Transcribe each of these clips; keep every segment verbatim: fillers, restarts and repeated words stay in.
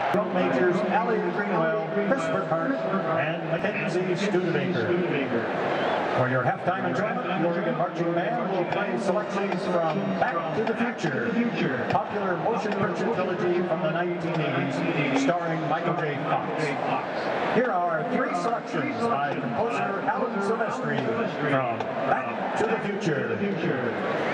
Drum majors Allie Greenwell, Christopher Hart, and Mackenzie Studebaker. For your halftime enjoyment, the Oregon Marching Band will play selections from Back to the Future, popular motion picture trilogy from the nineteen eighties, starring Michael J. Fox. Here are three selections by composer Alan Silvestri from Back to the Future.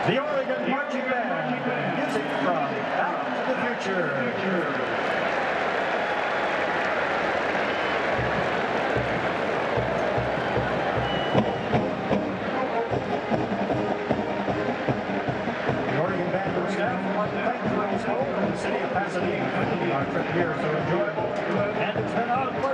The Oregon Marching Band, music from Back to the Future. Thank you, the city of Pasadena, for our trip here, so enjoy. And it's been out.